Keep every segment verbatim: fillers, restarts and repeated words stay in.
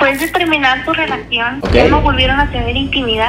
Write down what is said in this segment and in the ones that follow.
Después de terminar tu relación, Ok. ¿ya no volvieron a tener intimidad?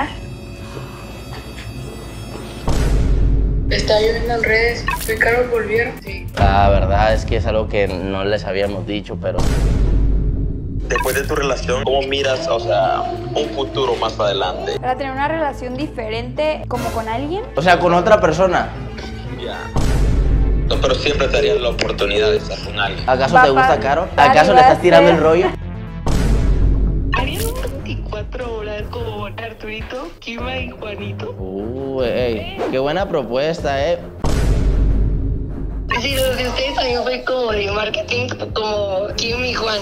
Está lloviendo en redes. ¿De Carol volvieron? Sí. La verdad es que es algo que no les habíamos dicho, pero... Después de tu relación, ¿cómo miras, o sea, un futuro más adelante? Para tener una relación diferente como con alguien. O sea, con otra persona. Ya. No, pero siempre te darían la oportunidad de estar con alguien. ¿Acaso Papá, te gusta Caro? Dani, ¿Acaso le va a estás tirando ser- el rollo? ¿Harían un veinticuatro horas como Arturito, Kima y Juanito? Uh, ey, qué buena propuesta, eh. Sí, los de ustedes también fue como de marketing, como Kim y Juan.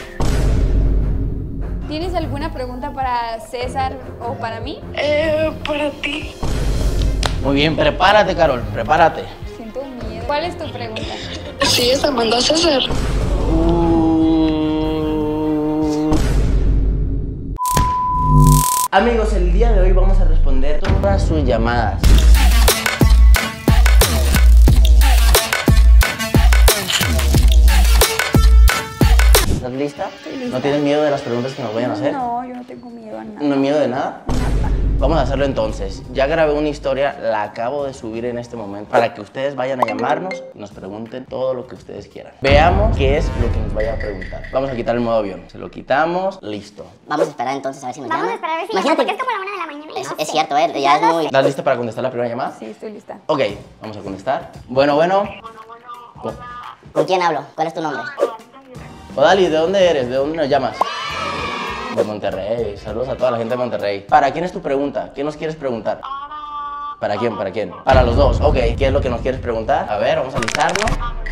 ¿Tienes alguna pregunta para César o para mí? Eh, para ti. Muy bien, prepárate, Carol, prepárate. Siento miedo. ¿Cuál es tu pregunta? Sí, esa mandó a César. Uh... Amigos, el día de hoy vamos a responder todas sus llamadas. ¿Estás lista? Estoy lista. ¿No tienes miedo de las preguntas que nos vayan a hacer? No, yo no tengo miedo a nada. ¿No miedo de nada? Nada. Vamos a hacerlo entonces. Ya grabé una historia, la acabo de subir en este momento para que ustedes vayan a llamarnos y nos pregunten todo lo que ustedes quieran. Veamos qué es lo que nos vaya a preguntar. Vamos a quitar el modo avión. Se lo quitamos, listo. Vamos a esperar entonces a ver si nos Vamos llama. a esperar a ver si Imagínate, porque es como la una de la mañana y es, no es sé. cierto, eh, ya es muy... ¿Estás lista para contestar la primera llamada? Sí, estoy lista. Ok, vamos a contestar. Bueno, bueno. Co- ¿Con quién hablo? ¿Cuál es tu nombre? Odali, ¿de dónde eres? ¿De dónde nos llamas? De Monterrey. Saludos a toda la gente de Monterrey. ¿Para quién es tu pregunta? ¿Qué nos quieres preguntar? ¿Para quién? ¿Para quién? Para los dos. Ok, ¿qué es lo que nos quieres preguntar? A ver, vamos a listarlo.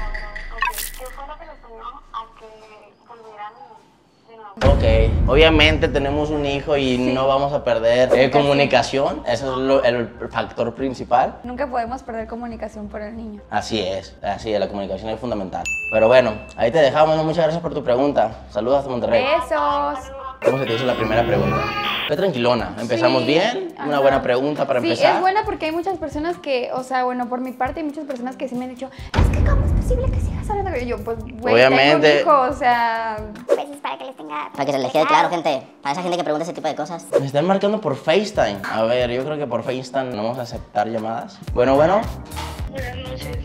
Ok, obviamente tenemos un hijo y no vamos a perder eh, comunicación. Eso es lo- el factor principal. Nunca podemos perder comunicación por el niño. Así es, así es, la comunicación es fundamental. Pero bueno, ahí te dejamos, ¿no? Muchas gracias por tu pregunta. Saludos hasta Monterrey. Besos. ¿Cómo se te hizo la primera pregunta? Fue tranquilona, empezamos Sí, bien, una ajá. buena pregunta para Sí, empezar. es buena porque hay muchas personas que, o sea, bueno, por mi parte hay muchas personas que sí me han dicho, es que ¿cómo es posible que sigas hablando? Y yo, pues, güey, Obviamente. tengo un hijo, o sea... Pues es para que les tenga... Para que se les quede claro, gente. Para esa gente que pregunta ese tipo de cosas. Me están marcando por FaceTime. A ver, yo creo que por FaceTime no vamos a aceptar llamadas. Bueno, bueno. Buenas noches.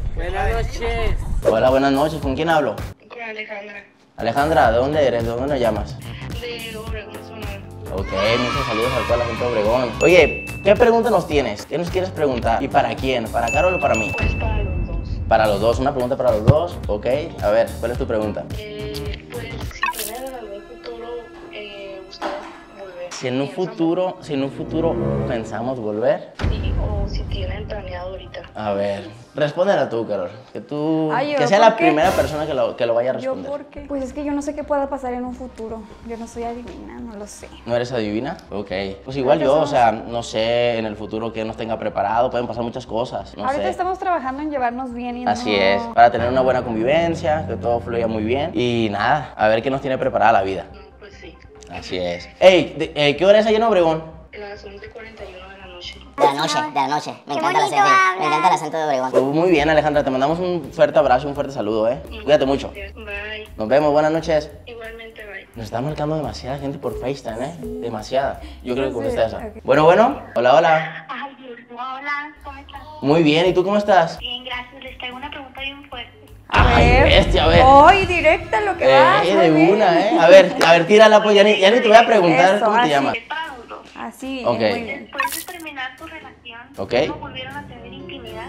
Hola, buenas noches. ¿Con quién hablo? Con Alejandra. Alejandra, ¿de dónde eres? ¿De dónde nos llamas? De Obregón, Sonora. Ok, muchos saludos a toda la gente de Obregón. Oye, ¿qué pregunta nos tienes? ¿Qué nos quieres preguntar? ¿Y para quién? ¿Para Carol o para mí? Pues para los dos. Para los dos, una pregunta para los dos. Ok, a ver, ¿cuál es tu pregunta? Eh, pues si tienen en algún futuro eh, ustedes volver. Si en un ¿Piensan futuro, si en un futuro pensamos volver. Sí, o si tienen planeado ahorita. A ver, respóndela tú, Carol. Que tú, Ay, yo, que sea ¿por la qué? primera persona que lo, que lo vaya a ¿Yo responder. por qué? Pues es que yo no sé qué pueda pasar en un futuro. Yo no soy adivina, no lo sé. ¿No eres adivina? Ok. Pues igual yo, o sea, no sé en el futuro qué nos tenga preparado, pueden pasar muchas cosas, no Ahorita sé. estamos trabajando en llevarnos bien y Así no... es, para tener una buena convivencia, que todo fluya muy bien y nada, a ver qué nos tiene preparada la vida. No, pues sí. Así es. Ey, de- eh, ¿qué hora es ahí en Obregón? Las once cuarenta y uno de la noche. De la noche, de la noche. Me Qué encanta el bonito acento. Me hablas. encanta el acento de Obregón. Pues muy bien, Alejandra, te mandamos un fuerte abrazo, un fuerte saludo, ¿eh? Cuídate mucho. Bye. Nos vemos, buenas noches. Igualmente, bye. Nos está marcando demasiada gente por FaceTime, ¿eh? Demasiada. Yo creo que Sí, contesta esa. ok. Bueno, bueno. Hola, hola. Ay, Dios, hola, ¿cómo estás? Muy bien, ¿y tú cómo estás? Bien, gracias. Les traigo una pregunta bien fuerte. A Ay, ver. bestia, a ver. Ay, directa lo que va. Eh, de una, ¿eh? A ver, a ver, tírala, pues, ya ni, ya ni te voy a preguntar Eso, cómo te así. llamas. Es para los dos. Así, Ok. muy bien. Después de terminar tu relación, Ok. ¿ya no volvieron a tener intimidad?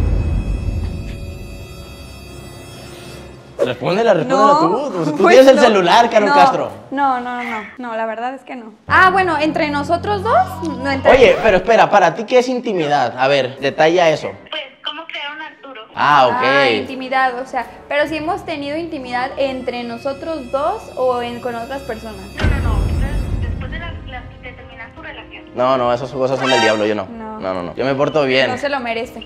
Respóndela, respóndela No, tú. Tú, tú pues tienes el no. celular, Carol No, Castro. No, no, no, no, no, la verdad es que no. Ah, bueno, entre nosotros dos, no entre... Oye, pero espera, para ti, ¿qué es intimidad? A ver, detalla eso. Pues, ¿cómo crearon a Arturo? Ah, ok. Ah, intimidad, o sea, pero si hemos tenido intimidad entre nosotros dos o en, con otras personas. No, no, no. Entonces, después de, la, la- de terminar tu relación. No, no, esas cosas son del diablo, yo no. No. No, no, no. Yo me porto bien. No se lo merece.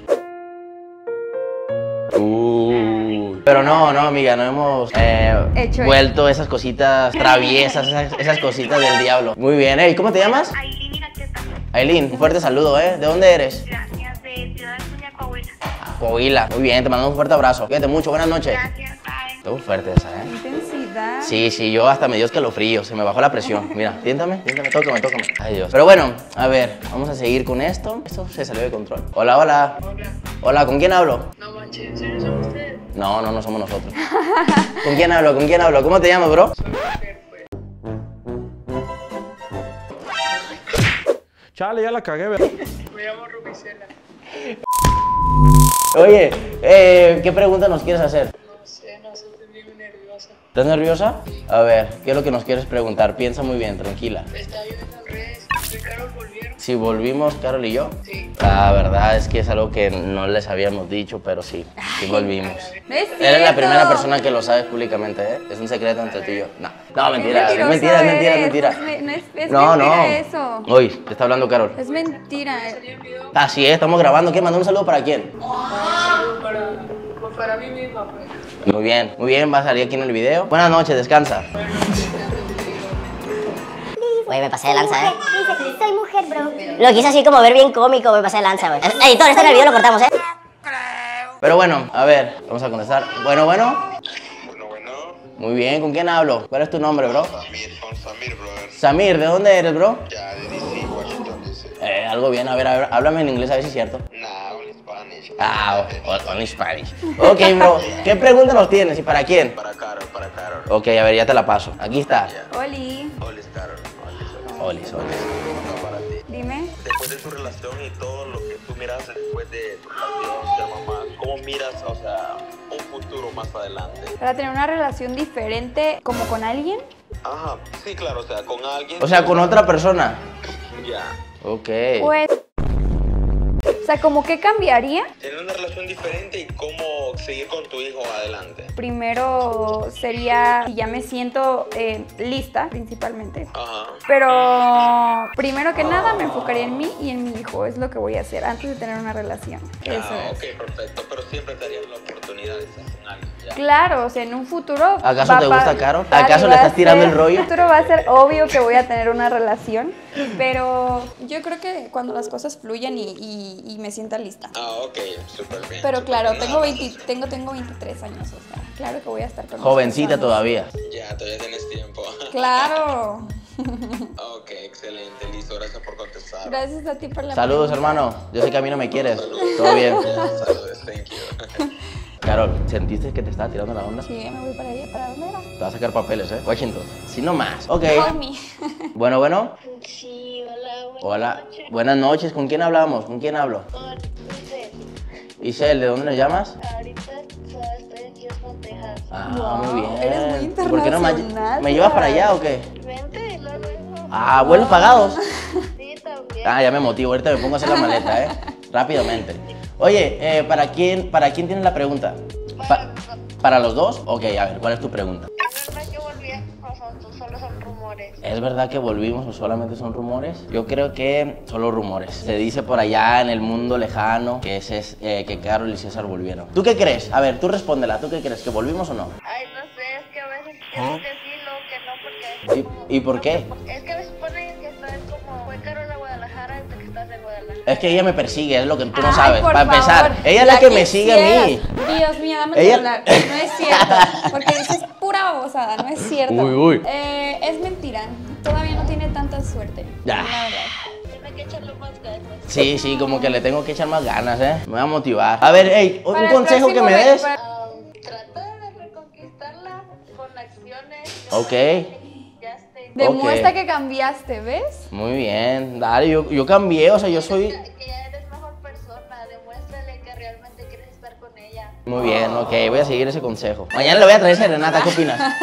Uy. Pero no, no, amiga, no hemos eh, Hecho vuelto esas cositas traviesas, esas, esas cositas del diablo. Muy bien, ¿eh? ¿Y cómo te llamas? Aileen Iraqueta. Aileen, un fuerte saludo, ¿eh? ¿De dónde eres? Gracias, de Ciudad Acuña, Coahuila. Coahuila. Muy bien, te mandamos un fuerte abrazo. Cuídate mucho, buenas noches. Gracias, bye. Estuvo fuerte esa, ¿eh? Intensidad. Sí, sí, yo hasta me dio escalofrío, se me bajó la presión. Mira, tiéntame, tiéntame, tócame, tócame. Ay, Dios. Pero bueno, a ver, vamos a seguir con esto. Esto se salió de control. Hola, hola. Hola. Hola, ¿con quién hablo? No manches, ¿en serio son ustedes? No, no, no somos nosotros. ¿Con quién hablo? ¿Con quién hablo? ¿Cómo te llamas, bro? Chale, ya la cagué, ¿verdad? Me llamo Rubicela. Oye, eh, ¿qué pregunta nos quieres hacer? No sé, no sé, estoy bien nerviosa. ¿Estás nerviosa? A ver, ¿qué es lo que nos quieres preguntar? Piensa muy bien, tranquila. Estaba viendo en redes que Carol volvieron. Si volvimos, Carol y yo. Sí. La verdad es que es algo que no les habíamos dicho, pero sí, sí volvimos. No es Eres la cierto. primera persona que lo sabes públicamente, ¿eh? Es un secreto entre tú y yo. No, no, mentira, es mentiroso mentira, es mentira, es eres. mentira. Es me- no es- es no, mentira no. eso. Oye, te está hablando Carol. Es mentira. Así es, estamos grabando. ¿Qué? ¿Mandó un saludo para quién? Para, pues para mí misma, pues. Muy bien, muy bien, va a salir aquí en el video. Buenas noches, descansa. Güey, me pasé de lanza, ¿eh? Dice, soy mujer, bro. Lo quise así como ver bien cómico, me pasé de lanza, güey. Editor, esto en el video lo cortamos, ¿eh? Pero bueno, a ver, vamos a contestar. Bueno, bueno. Bueno, bueno. Muy bien, ¿con quién hablo? ¿Cuál es tu nombre, bro? Samir, con Samir, brother. Samir, ¿de dónde eres, bro? Ya, de D C, Washington, D C. Eh, algo bien, a ver, a ver, háblame en inglés a ver si es cierto. Nah, only Spanish. Ah, o- only Spanish. Ok, bro, ¿qué pregunta nos tienes y para quién? Para Carol, para Carol. Ok, a ver, ya te la paso. Aquí está. Oli, Only Carol, only Carol. Oli, Oli. No, para ti. dime. Después de tu relación y todo lo que tú miras después de tu relación, ser mamá, ¿cómo miras, o sea, un futuro más adelante? Para tener una relación diferente como con alguien. Ajá, sí, claro, o sea, con alguien. O sea, con otra persona. Ya. Ok. Pues. O sea, ¿cómo qué cambiaría? Tener una relación diferente y cómo seguir con tu hijo adelante. Primero sería, si ya me siento eh, lista, principalmente. Ajá. Pero primero que nada me enfocaría en mí y en mi hijo. Es lo que voy a hacer antes de tener una relación. Eso Ah, es. ok, perfecto. Pero siempre te darías la oportunidad de estar con alguien. Ya. Claro, o sea, en un futuro. ¿Acaso va te pa- gusta Caro? va- ¿Acaso va le a estás tirando ser- el rollo? En un futuro va a ser obvio que voy a tener una relación. Pero yo creo que cuando las cosas fluyan y, y- y me sienta lista. Ah, ok, súper bien. Pero súper claro, bien. tengo, Nada, veinte, tengo, tengo veintitrés años, o sea, claro que voy a estar con mis Jovencita personas. todavía. Ya, todavía tienes tiempo. Claro. Ok, excelente, listo. Gracias por contestar. Gracias a ti por la Saludos, pregunta. hermano. Yo sé que a mí no me quieres. Todo bien. Saludos, thank you. Carol, ¿sentiste que te estaba tirando la onda? Sí, me voy para allá. ¿Para dónde era? Te vas a sacar papeles, ¿eh? Washington. Si no más. Ok. Call me. Bueno, bueno. Sí, hola, buenas Hola. noches. Buenas noches. ¿Con quién hablamos? ¿Con quién hablo? Con Isel. Isel, ¿de dónde nos llamas? Ahorita estoy en Houston, Texas. Ah, Wow, muy bien. eres muy ¿Y ¿Por qué no me, internacional, me llevas para Carol. allá o qué? Vente, lo luego. Ah, vuelos pagados. Sí, también. Ah, ya me motivo. Ahorita me pongo a hacer la maleta, ¿eh? Rápidamente. Oye, eh, ¿para quién, ¿para quién tienes la pregunta? Pa- ¿Para los dos? Ok, a ver, ¿cuál es tu pregunta? ¿Es verdad que volvían o son, solo son rumores? ¿Es verdad que volvimos o solamente son rumores? Yo creo que solo rumores. Se dice por allá en el mundo lejano que, Cés- eh, que Carol y César volvieron. ¿Tú qué crees? A ver, tú respóndela. ¿Tú qué crees? ¿Que volvimos o no? Ay, no sé, es que a veces quiero que sí, luego que no, porque es como... ¿Y, y por qué? Es que a veces ponen que estás como... Fue Carol a Guadalajara desde que estás en Guadalajara. Es que ella me persigue, es lo que tú no Ay, sabes. por Para empezar, favor, ella es la que me sigue a mí. quisieras. Dios mío, dame Ella- tu celular. No es cierto. Porque dices pura babosada, no es cierto. Uy, uy. Eh, es mentira. Todavía no tiene tanta suerte. Ya. La verdad. Tiene que echarle más ganas. Sí, sí, como que le tengo que echar más ganas, ¿eh? Me voy a motivar. A ver, hey, un Para el consejo que próximo me ve- des. para- Ah, trata de reconquistarla con acciones. Ok. Ya esté. Demuestra Ok. que cambiaste, ¿ves? Muy bien, dale, yo, yo cambié, o sea, yo soy... Que ya eres mejor persona. Demuéstrale que realmente quieres estar con ella. Muy bien, ok, voy a seguir ese consejo. Mañana le voy a traer serenata, ¿qué opinas? Ah,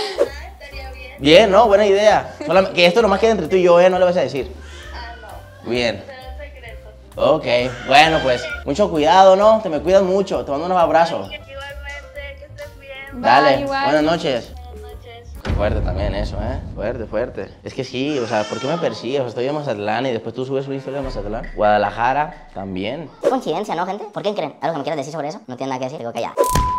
estaría bien. Bien, ¿no? Buena idea. Solam- que esto nomás quede entre tú y yo, ¿eh? No le vas a decir. Ah, no. Bien. Será secreto. Ok, bueno, pues, mucho cuidado, ¿no? Te me cuidas mucho, te mando unos abrazos. Igualmente, que estés bien. Dale, Bye, igual. buenas noches. Buenas noches. Fuerte también eso, ¿eh? Fuerte, fuerte. Es que sí, o sea, ¿por qué me persigues? O sea, estoy en Mazatlán y después tú subes una historia de Mazatlán. Guadalajara, también. Qué coincidencia, ¿no, gente? ¿Por qué creen? ¿Algo que me quieras decir sobre eso? No tiene nada que decir, digo que ya.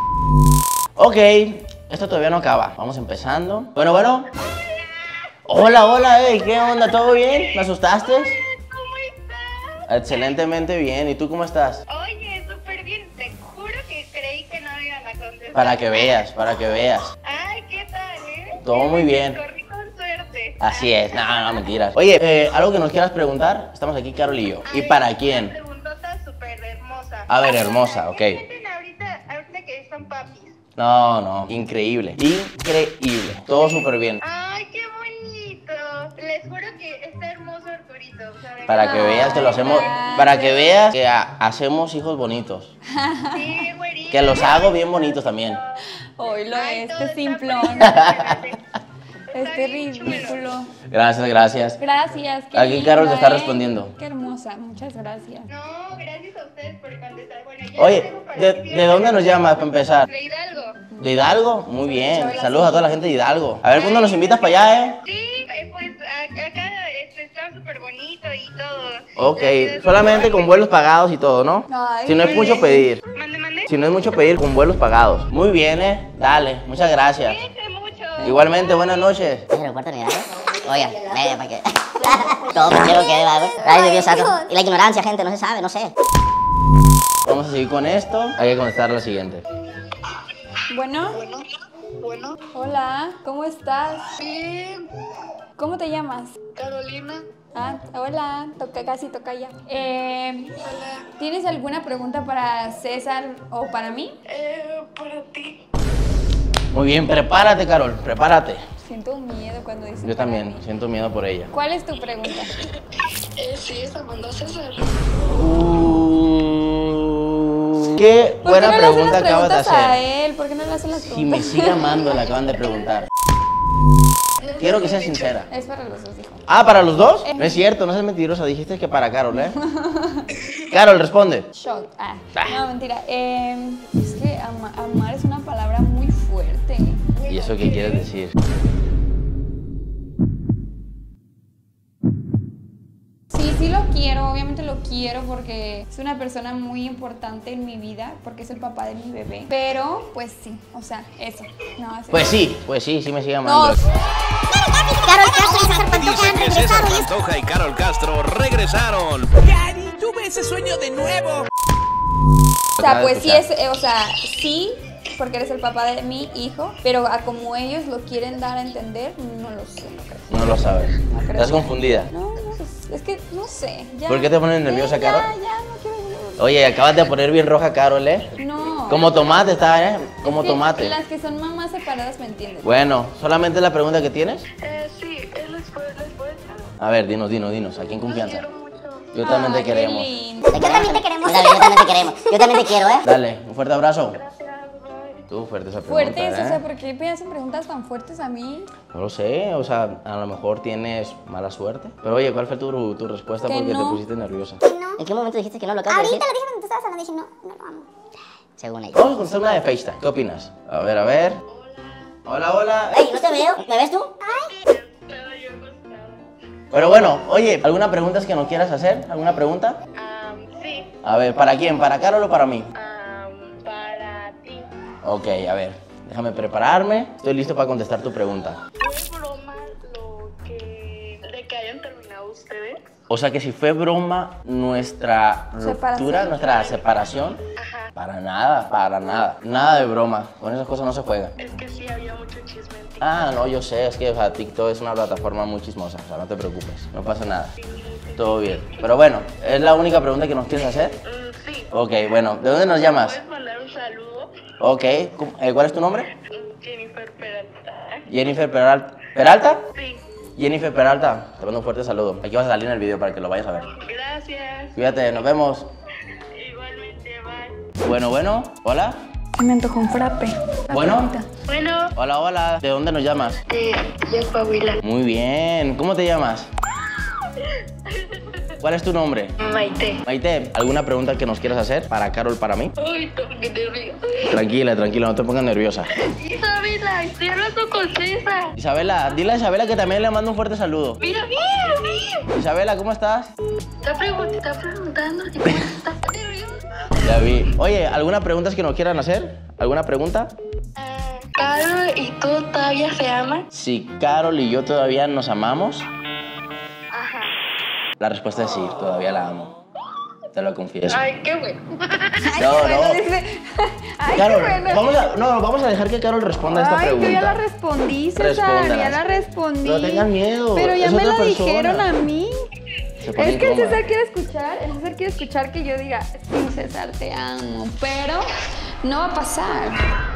Ok, esto todavía no acaba. Vamos empezando. Bueno, bueno. Hola, hola, hey, ¿qué onda? ¿Todo bien? ¿Me asustaste? ¿Cómo estás? Excelentemente bien. ¿Y tú cómo estás? Oye, súper bien. Te juro que creí que no me iban a contestar. Para que veas, para que veas. Ay, ¿qué tal, eh? Todo muy bien. Corrí con suerte. Así es, no, no, mentiras. Oye, eh, algo que nos quieras preguntar, estamos aquí Carol y yo. ¿Y para quién? Una preguntota súper hermosa. A ver, hermosa, ok. ¿Qué sienten ahorita, ahorita que son papis? No, no, increíble, increíble, todo súper bien. Ay, qué bonito. Les juro que está hermoso Arturito. ¿Saben? Para que veas que lo hacemos, para que veas que ha- hacemos hijos bonitos. Sí, güerito. Que los hago bien bonitos también. Hoy lo Ay, todo este está simplón. perfecto. Este bien chulo. ridículo. Gracias, gracias. Gracias. qué Aquí Carol te linda, está ¿eh? respondiendo. Qué hermosa, muchas gracias. No, gracias a ustedes por contestar. Bueno, ya Oye, tengo para ¿de, decir- de dónde nos llamas para empezar? De Hidalgo. ¿De Hidalgo? Muy bien. Saludos a toda la gente de Hidalgo. A ver, ¿cuándo nos invitas para allá, eh? Sí, eh, pues a- acá este, está súper bonito y todo. Ok, solamente con vuelos pagados y todo, ¿no? Ay, Si no es mucho pedir. Mande, mande. Si no es mucho pedir, con vuelos pagados. Muy bien, eh. Dale, muchas gracias. Cuídense mucho. Igualmente, buenas noches. ¿Es el aeropuerto ni nada? Oigan, vaya, para que... Todo quiero que va, güey. Ay, Dios santo. Y la ignorancia, gente, no se sabe, no sé. Vamos a seguir con esto. Hay que contestar la siguiente. Bueno, Bueno, bueno, hola, ¿cómo estás? bien, ¿Cómo te llamas? Carolina, Ah, hola, toca, casi toca ya. Eh, ¿Tienes alguna pregunta para César o para mí? eh, para ti. Muy bien, prepárate, Carol, prepárate. Siento miedo cuando dices Yo para también, mí. siento miedo por ella. ¿Cuál es tu pregunta? Eh, sí, esa mandó César. Uh, qué ¿Por qué buena no le hacen pregunta las acabas de preguntas a hacer. él? ¿Por qué no le hacen las Si me preguntas? sigue amando, le acaban de preguntar. Quiero que seas sincera. Es para los dos, hijo. Ah, ¿para los dos? No es cierto, no seas mentirosa. Dijiste que para Carol, ¿eh? Carol, responde. Shot. Ah, Ah. no, mentira. Eh, es que ama- amar es una palabra muy fuerte. ¿Y eso qué quieres decir? Sí, sí lo quiero, obviamente lo quiero porque es una persona muy importante en mi vida, porque es el papá de mi bebé. Pero, pues sí, o sea, eso. No, así. Pues sí, pues sí, sí me sigue amando. No, Carol Castro y César Pantoja Dice han que César regresado y es... Pantoja y Carol Castro regresaron. Cari, tuve ese sueño de nuevo. o sea, Acaba de pues sí escuchar. es, eh, o sea, sí, porque eres el papá de mi hijo, pero a como ellos lo quieren dar a entender, no lo sé, no creo. No lo sabes. creo. ¿Estás confundida? No, no, es, es que no sé. Ya, ¿Por qué te pones nerviosa, ya, Carol? Ya, ya, no quiero. Oye, acabas de poner bien roja Carol, ¿eh? No. Como tomate está, ¿eh? Como Sí, tomate. Las que son mamás separadas me entienden. Bueno, ¿solamente es la pregunta que tienes? Eh, sí, él les puede, les puede. A ver, dinos, dinos, dinos. Aquí en confianza. Quiero mucho. Yo también te Ay, qué queremos. lindo. Yo también te queremos. Dale, yo también te queremos. Yo también te quiero, ¿eh? Dale, un fuerte abrazo. Gracias, bye. Tú, fuerte esa pregunta, Fuertes, ¿eh? o sea, ¿por qué me hacen preguntas tan fuertes a mí? No lo sé, o sea, a lo mejor tienes mala suerte. Pero oye, ¿cuál fue tu, tu respuesta? Que Porque no. te pusiste nerviosa. ¿En qué momento dijiste que no lo acabas de Ahorita decir? lo dije cuando tú estabas hablando, dije, no, no lo amo. Según ella. Vamos a contestar una de FaceTime. ¿Qué opinas? A ver, a ver. Hola, hola. Ey, no te veo. ¿Me ves tú? Pero bueno, oye, ¿alguna pregunta que no quieras hacer? ¿Alguna pregunta? Am, sí, A ver, ¿para quién? ¿Para Carol o para mí? am, para ti. Ok, a ver, déjame prepararme. Estoy listo para contestar tu pregunta. ¿Fue broma lo que... de que hayan terminado ustedes? O sea que si fue broma nuestra ruptura, Separación. nuestra separación, Ajá. para nada, para nada. Nada de broma. Con esas cosas no se juega. Es que sí había mucho chisme en ti. Ah, no, yo sé, es que o sea, TikTok es una plataforma muy chismosa, o sea, no te preocupes, no pasa nada. Todo bien. Pero bueno, ¿es la única pregunta que nos quieres hacer? Mm, sí. Ok, bueno, ¿de dónde nos llamas? ¿Puedes mandar un saludo? Ok, ¿cómo- eh, ¿cuál es tu nombre? Mm, Jennifer Peralta. Jennifer Peral- ¿Peralta? Sí. Jennifer Peralta, te mando un fuerte saludo. Aquí vas a salir en el video para que lo vayas a ver. Gracias. Cuídate, nos vemos. Igualmente, bye. Bueno, bueno, hola. Se me antojó un frappe. Bueno. Bueno, Hola, hola. ¿De dónde nos llamas? De Yacuahuila. Muy bien. ¿Cómo te llamas? ¿Cuál es tu nombre? Maite. Maite, ¿alguna pregunta que nos quieras hacer para Carol, para mí? Ay, no, qué nervio. Tranquila, tranquila, no te pongas nerviosa. Isabela, estoy hablando con César. Isabela, dile a Isabela que también le mando un fuerte saludo. Mira, mira, mira. Isabela, ¿cómo estás? Está, pregun- está preguntando si está nerviosa. Ya vi. Oye, ¿alguna pregunta que nos quieran hacer? ¿Alguna pregunta? Ah, Carol y tú todavía se aman. Si Carol y yo todavía nos amamos, Ajá. la respuesta es sí, todavía la amo. te lo confieso. Ay, qué bueno. No, Bueno, no. dice. Ay, Carol, qué bueno. vamos a, no, vamos a dejar que Carol responda a esta Ay, pregunta. yo ya la respondí, César. Respóndala. Ya la respondí. No tengan miedo. Pero ya es me otra la persona. dijeron a mí. Se pone Es que el incómoda. César quiere escuchar, el César quiere escuchar que yo diga, sí, César, te amo, pero no va a pasar.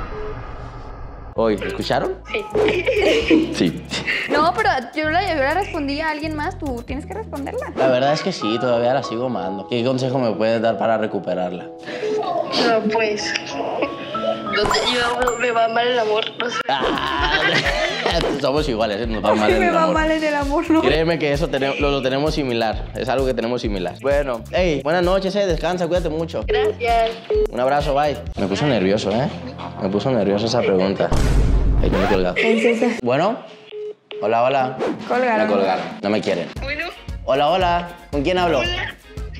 Oye, ¿escucharon? Sí. Sí. No, pero yo la, yo la respondí a alguien más, tú tienes que responderla. La verdad es que sí, todavía la sigo amando. ¿Qué consejo me puedes dar para recuperarla? No, pues. No te, yo me va mal el amor, no sé. Ah, somos iguales, ¿eh? Nos va mal Ay, en me el va amor. mal en el amor, ¿no? Créeme que eso tenemos- lo, lo tenemos similar. Es algo que tenemos similar. Bueno, hey, buenas noches, eh. Descansa, cuídate mucho. Gracias. Un abrazo, bye. Me puso nervioso, ¿eh? Me puso nervioso esa pregunta. Ay, no me he colgado. Bueno, hola, hola. Colgaron. Me colgaron, no me quieren. Bueno. Hola, hola. ¿Con quién hablo? Espera,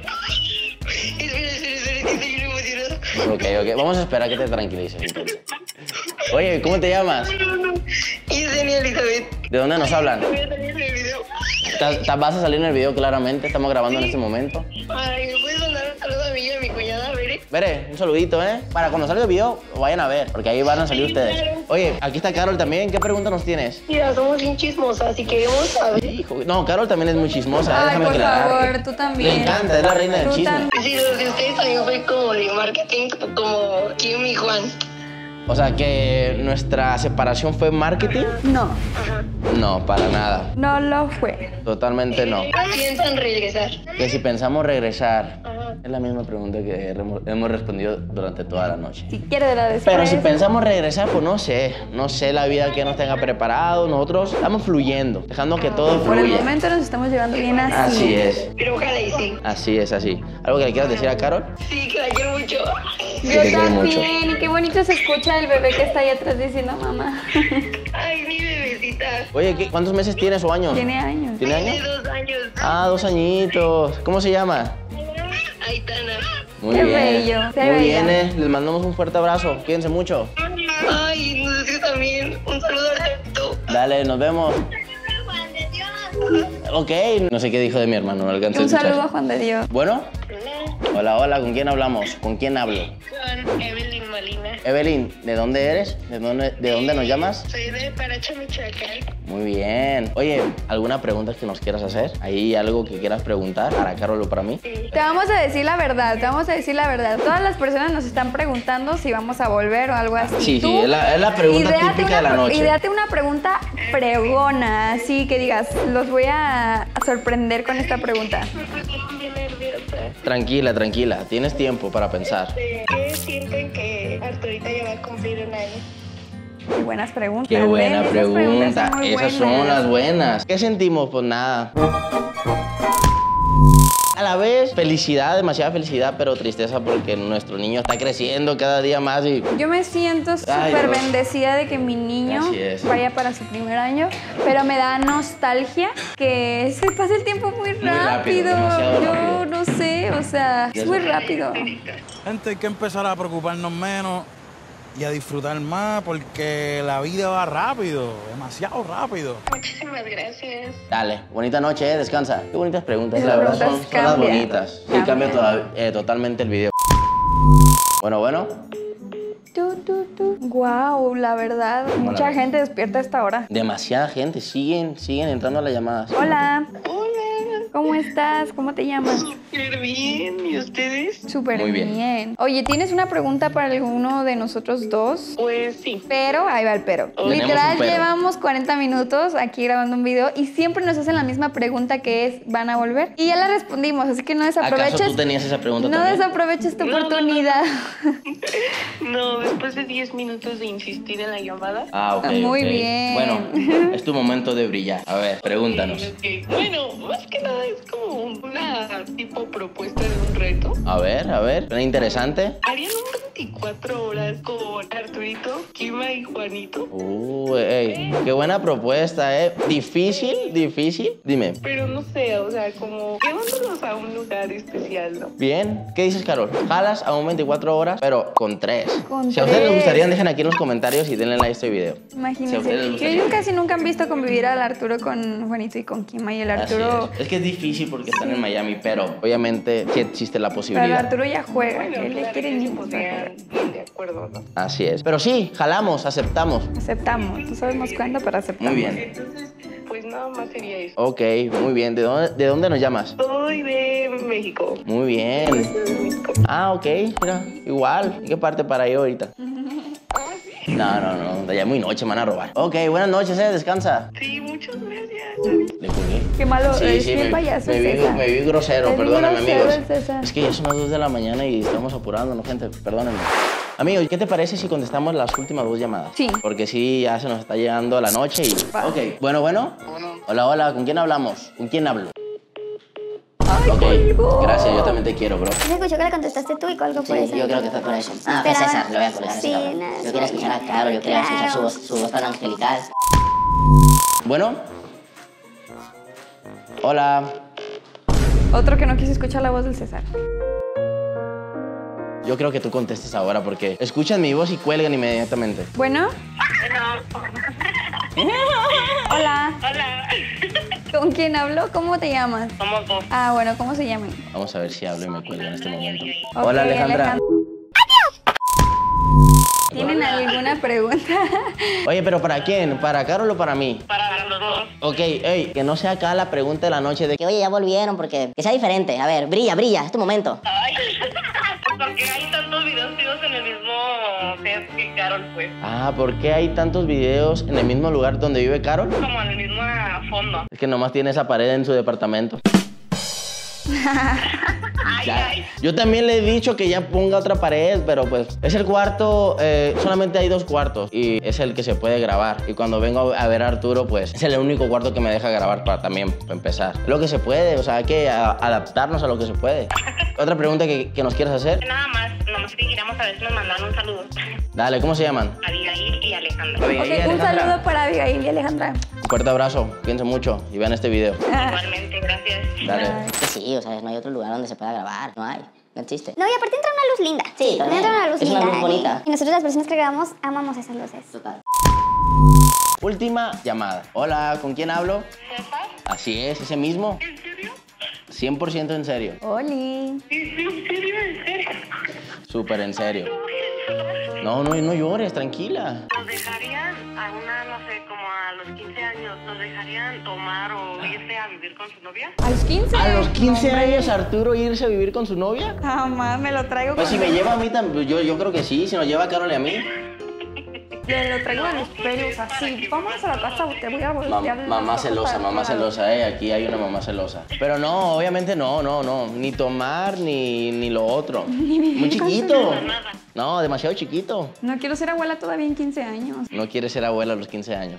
espera, espera, que estoy bien emocionada. Ok, ok. Vamos a esperar a que te tranquilices entonces. Oye, ¿cómo te llamas? No, no. Y Dani Elizabeth. ¿De dónde nos hablan? Voy a salir en el video. ¿Estás- estás- ¿Vas a salir en el video claramente? Estamos grabando en este momento. Ay, ¿me puedes mandar un saludo a mí y a mi cuñada, Bere? Veré, un saludito, ¿eh? Para cuando salga el video, lo vayan a ver, porque ahí van a salir Sí, ustedes. claro. Oye, aquí está Carol también. ¿Qué pregunta nos tienes? Mira, somos bien chismosas y queremos saber. Hijo, no, Carol también es muy chismosa, ¿eh? Ay, Déjame por aclararte. favor, tú también. Le encanta, es la reina del Tú chisme. también. Sí, los de ustedes también fue como de marketing, como Kim y Juan. O sea, que nuestra separación fue marketing. No, No, para nada. no lo fue. Totalmente no. Piensan regresar. Que si pensamos regresar, es la misma pregunta que hemos hemos respondido durante toda la noche. Si quieres la después. Pero si pensamos regresar, pues no sé. No sé la vida que nos tenga preparado. Nosotros estamos fluyendo, dejando que todo Por el fluya. momento nos estamos llevando bien así. Así es. Pero ojalá y sí. Así es, así. ¿Algo que le quieras decir a Carol? Sí, que la quiero mucho. Sí, Yo te quiero mucho. también, y qué bonito se escucha el bebé que está ahí atrás diciendo mamá. Ay, mi bebecita. Oye, ¿qué- ¿cuántos meses tienes o años? Tiene años. ¿Tiene Tiene años? dos años. Ah, dos añitos. ¿Cómo se llama? Aitana. Muy Qué bien. bello, qué Muy bella. bien, eh. Les mandamos un fuerte abrazo. Cuídense mucho. Ay, nosotros también. Un saludo al Alberto. Dale, nos vemos. Ok. No sé qué dijo de mi hermano, no alcancé a Un escuchar. saludo a Juan de Dios. Bueno. Hola, hola. ¿Con quién hablamos? ¿Con quién hablo? Con Evelyn Molina. Evelyn, ¿de dónde eres? ¿De dónde, de dónde nos llamas? Soy de Paracho, Michoacán. Muy bien. Oye, ¿alguna pregunta que nos quieras hacer? ¿Hay algo que quieras preguntar para Carol o para mí? Te vamos a decir la verdad, te vamos a decir la verdad. Todas las personas nos están preguntando si vamos a volver o algo así. Sí, Tú, sí, es la, es la pregunta ideate típica una de la pre- noche. Ideate una pregunta fregona, así que digas, los voy a sorprender con esta pregunta. Bien nerviosa. Tranquila, tranquila. Tienes tiempo para pensar. ¿Qué sienten que Arturita ya va a cumplir un año? Qué buenas preguntas. Qué buena ¿ven? Esas pregunta. preguntas son muy Esas son buenas. las buenas. ¿Qué sentimos? Pues nada. A la vez, felicidad, demasiada felicidad, pero tristeza porque nuestro niño está creciendo cada día más y... Yo me siento Ay, súper Dios. bendecida de que mi niño Así es. vaya para su primer año, pero me da nostalgia que se pase el tiempo muy rápido, rápido. demasiado Yo rápido. no sé, o sea, es muy rápido. Gente, hay que empezar a preocuparnos menos y a disfrutar más porque la vida va rápido, demasiado rápido. Muchísimas gracias. Dale, bonita noche, eh, descansa. Qué bonitas preguntas, Esas la verdad son, preguntas son las cambian. bonitas. Sí, Cambian. cambia toda- eh, totalmente el video. Bueno, bueno. Tu, tu, tu. Wow, la verdad, mucha ves? gente despierta a esta hora. Demasiada gente, siguen, siguen entrando a las llamadas. Hola, Hola. ¿cómo estás? ¿Cómo te llamas? Súper bien. ¿Y ustedes? Súper Muy bien. bien. Oye, ¿tienes una pregunta para alguno de nosotros dos? Pues sí. Pero, ahí va el pero. Tenemos Literal, un pero. llevamos cuarenta minutos aquí grabando un video y siempre nos hacen la misma pregunta que es, ¿van a volver? Y ya la respondimos, así que no ¿Acaso desaproveches. tú tenías esa pregunta No también? desaproveches tu No, no, no. oportunidad. No, después de diez minutos de insistir en la llamada. Ah, ok, Muy ok. bien. Bueno, es tu momento de brillar. A ver, pregúntanos. Ok. Bueno, más que nada es como una tipo propuesta de un reto. A ver, a ver, ¿suena interesante? ¿Harían un veinticuatro horas con Arturito, Kima y Juanito? Uh, ey, qué buena propuesta, ¿eh? ¿Difícil? ¿Difícil? Dime. Pero no sé, o sea, como llevándolos a un lugar especial, ¿no? Bien, ¿qué dices, Carol? Jalas a un veinticuatro horas, pero con tres. Con si a ustedes les tres. gustaría, dejen aquí en los comentarios y denle like a este video. Si a Imagínense. ustedes les Que gustaría. ellos casi nunca han visto convivir al Arturo con Juanito y con Kima y el Así Arturo es. Es que es difícil porque están en Miami, pero obviamente sí existe la Pero posibilidad. Arturo ya juega, que él le quiere niños. De acuerdo, ¿no? Así es. Pero sí, jalamos, aceptamos. Aceptamos, no sabemos cuándo, pero aceptamos. Muy bien. Entonces, pues nada más sería eso. Ok, muy bien. ¿De dónde, de dónde nos llamas? Soy de México. Muy bien. De México. Ah, ok, mira, igual. ¿Y qué parte para ir ahorita? No, no, no, ya es muy noche, me van a robar. Ok, buenas noches, eh, descansa. Sí, muchas gracias. Le colgué. Qué malo, Sí, es sí, bien me, payaso me, el vi, César. me vi grosero, Es bien perdóname, grosero amigos. el César. Es que ya son las dos de la mañana y estamos apurándonos, gente, perdónenme. Amigos, ¿qué te parece si contestamos las últimas dos llamadas? Sí. Porque sí, ya se nos está llegando la noche y... Va. Ok, bueno, bueno. Hola, hola, ¿con quién hablamos? ¿Con quién hablo? Ay, Ok, colgó. gracias, yo también te quiero, bro. Se escuchó que le contestaste tú y colgó por Sí, eso. yo creo que fue por eso. Ah, fue Esperaba- César, lo voy a colgar. Sí, ese cabrón. nada, Yo quería escuchar a Caro, yo quería escuchar su Claro. voz, su voz tan angelical. Bueno. Hola. Otro que no quiso escuchar la voz del César. Yo creo que tú contestes ahora porque escuchan mi voz y cuelgan inmediatamente. Bueno. Hola. Hola. ¿Con quién hablo? ¿Cómo te llamas? Somos dos. Ah, bueno, ¿cómo se llaman? Vamos a ver si hablo y me cuelgo en este momento. Ok, Hola, Alejandra. ¿Tienen alguna pregunta? Oye, pero ¿para quién? ¿Para Carol o para mí? Para los dos. Ok, ey, que no sea acá la pregunta de la noche de Que oye, ya volvieron porque... Que sea diferente. A ver, brilla, brilla, es tu momento. Ay, porque hay tantos videos tíos en el mismo set que Carol, pues. Ah, ¿por qué hay tantos videos en el mismo lugar donde vive Carol? Como en el mismo fondo. Es que nomás tiene esa pared en su departamento. Ay, Ya. ay. Yo también le he dicho que ya ponga otra pared, pero pues es el cuarto, eh, solamente hay dos cuartos y es el que se puede grabar. Y cuando vengo a ver a Arturo, pues es el único cuarto que me deja grabar para también para empezar. Lo que se puede, o sea, hay que a- adaptarnos a lo que se puede. Otra pregunta que, que nos quieras hacer. Nada más, nomás que queríamos saber si nos mandaron un saludo. Dale, ¿cómo se llaman? Abigail y Alejandra. Abigail y Ok, un Alejandra. saludo para Abigail y Alejandra. Un fuerte abrazo, cuídense mucho y vean este video. Igualmente, gracias. Dale. Que sí, o sea, no hay otro lugar donde se pueda grabar. No hay. No existe. No, y aparte entra una luz linda. Sí, también. Entra una luz Es una linda. luz bonita. Y nosotros las personas que grabamos amamos esas luces. Total. Última llamada. Hola, ¿con quién hablo? ¿César? Así es, ese mismo. ¿En serio? cien por ciento en serio. Oli. ¿En serio? ¿En serio? Súper en serio. No, no, no llores, tranquila. ¿Nos dejarían a una, no sé, como a los quince años, nos dejarían tomar o irse a vivir con su novia? ¿A los quince? ¿A los quince No, hombre. años Arturo irse a vivir con su novia? Jamás me lo traigo Pues con... si me lleva a mí también, yo, yo creo que sí, si nos lleva a Carol y a mí. Le lo traigo de los pelos así. Vamos a la casa, te voy a Ma- voltear. las mamá cosas celosa, para mamá otro lado. celosa, eh, aquí hay una mamá celosa. Pero no, obviamente no, no, no, ni tomar ni, ni lo otro. Muy chiquito. No, demasiado chiquito. No quiero ser abuela todavía en quince años. No quiere ser abuela a los quince años.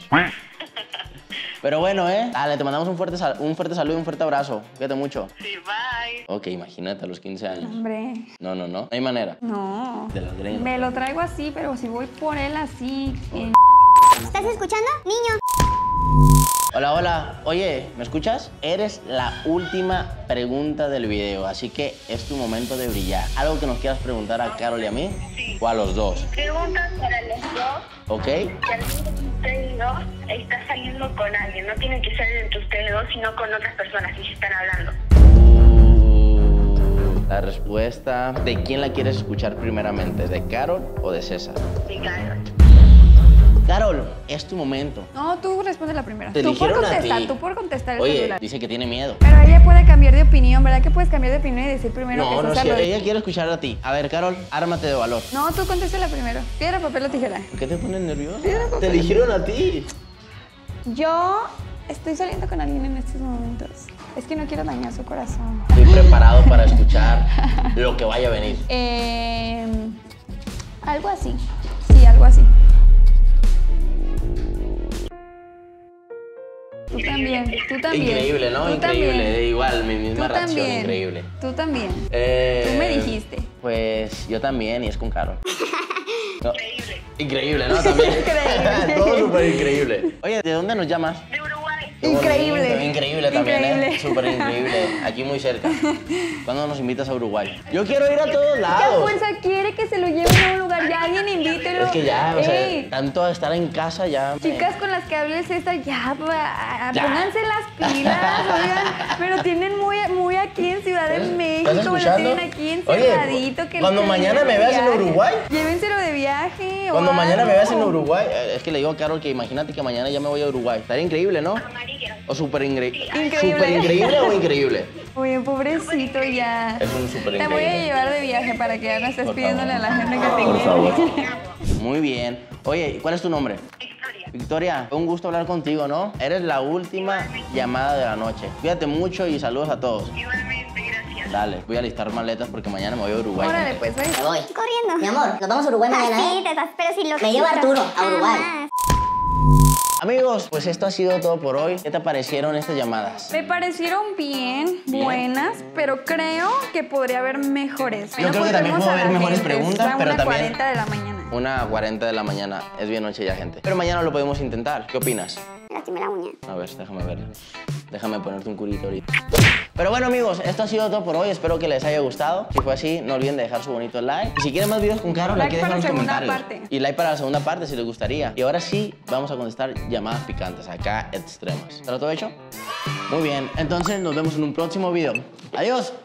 Pero bueno, ¿eh? Dale, te mandamos un fuerte, sal- un fuerte saludo y un fuerte abrazo. Cuídate mucho. Sí, bye. Ok, imagínate a los quince años. Hombre, No, no, no. No hay manera. no. De las greñas. Me lo traigo así, pero si voy por él así... en- ¿Estás escuchando? Niño. Hola, hola. Oye, ¿me escuchas? Eres la última pregunta del video, así que es tu momento de brillar. ¿Algo que nos quieras preguntar a Carol y a mí? ¿O a los dos? Preguntas para los dos. ¿Ok? Si alguno de ustedes dos está saliendo con alguien, no tienen que ser entre ustedes dos, sino con otras personas y se están hablando. Uh, la respuesta. ¿De quién la quieres escuchar primeramente? ¿De Carol o de César? Me cago. Carol, es tu momento. No, tú responde la primera. Te tú por dijeron a contestar, ti. tú por contestar el Oye, celular. dice que tiene miedo. Pero ella puede cambiar de opinión, ¿verdad que puedes cambiar de opinión y decir primero No, que no, César sí, lo dijo? ella quiere escuchar a ti. A ver, Carol, ármate de valor. No, tú contéstala primero. Piedra, papel o tijera. ¿Por qué te pones nerviosa? Te eligieron a ti. Yo estoy saliendo con alguien en estos momentos. Es que no quiero dañar su corazón. Estoy preparado para escuchar lo que vaya a venir. Eh, algo así. Sí, algo así. Tú también, tú también. Increíble, ¿no? Tú Increíble. también. Igual, mi misma Tú reacción, también. increíble. Tú también. Eh, Tú me dijiste. Pues yo también, y es con Carol. No. Increíble. Increíble, ¿no? También. Increíble. Todo súper increíble. Oye, ¿de dónde nos llamas? De Uruguay. Qué bonito, Increíble. Increíble también, increíble. ¿eh? Súper increíble. Aquí muy cerca. ¿Cuándo nos invitas a Uruguay? Yo quiero ir a todos ¿Qué lados. fuerza quiere que se lo lleven a un lugar? Ya alguien invítelo. Es que ya, o sea, Ey, tanto estar en casa ya. me- chicas con las que hables esta, ya, pa- Ya. pónganse las pilas, oigan. Pero tienen muy, muy aquí en Ciudad de México, ¿Estás lo escuchando? tienen aquí Oye, encerradito. que cuando se mañana lleven me de veas en viaje. Uruguay. Llévenselo de viaje. o Cuando mañana me veas en algo. Uruguay, eh, es que le digo a Carol que imagínate que mañana ya me voy a Uruguay. Estaría increíble, ¿no? O súper increíble. Increíble. ¿Súper increíble o increíble? Oye, pobrecito ya. Es un súper Te voy a increíble. llevar de viaje para que ya no estés Por pidiéndole favor. a la gente que te Por lleve. favor. Muy bien. Oye, ¿cuál es tu nombre? Victoria. Victoria, un gusto hablar contigo, ¿no? Eres la última llamada de la noche. Cuídate mucho y saludos a todos. Igualmente, gracias. Dale, voy a listar maletas porque mañana me voy a Uruguay. Órale, pues, ven. Me voy. Corriendo. Mi amor, nos vamos a Uruguay mañana, Sí, ¿eh? te vas, pero si lo Me llevo a Arturo a Uruguay. Jamás. Amigos, pues esto ha sido todo por hoy. ¿Qué te parecieron estas llamadas? Me parecieron bien, buenas, pero creo que podría haber mejores. Yo creo que también puedo haber mejores preguntas, pero una también- cuarenta de la mañana. Una cuarenta de la mañana. Es bien noche ya, gente. Pero mañana lo podemos intentar. ¿Qué opinas? Me lastimé la uña. A ver, déjame ver. Déjame ponerte un curito ahorita. Pero bueno, amigos, esto ha sido todo por hoy. Espero que les haya gustado. Si fue así, no olviden de dejar su bonito like. Y si quieren más videos con Carol, Like aquí dejen para en los la segunda comentarios. parte. Y like para la segunda parte si les gustaría. Y ahora sí, vamos a contestar llamadas picantes, acá extremas. ¿Está todo hecho? Muy bien, entonces nos vemos en un próximo video. Adiós.